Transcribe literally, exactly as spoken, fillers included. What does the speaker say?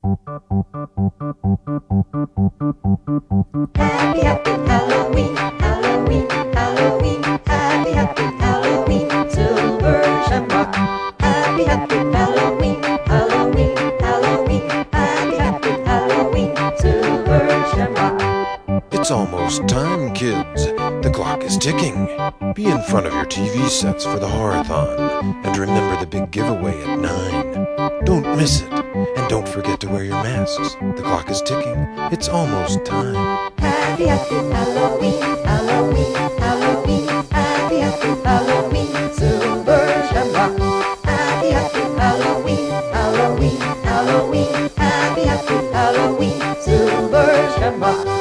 Happy, happy Halloween, Halloween, Halloween. Happy, happy Halloween, silver shamrock. Happy, happy Halloween, Halloween, Halloween. Happy, happy Halloween, silver shamrock. It's almost time, kids. The clock is ticking. Be in front of your T V sets for the Horathon. And remember the big giveaway at nine. Don't miss it. And don't forget to wear your masks. The clock is ticking. It's almost time. Happy, happy Halloween, Halloween, Halloween. Happy, happy Halloween, silver shamrock. Happy, happy Halloween, Halloween, Halloween. Happy, happy Halloween, silver shamrock.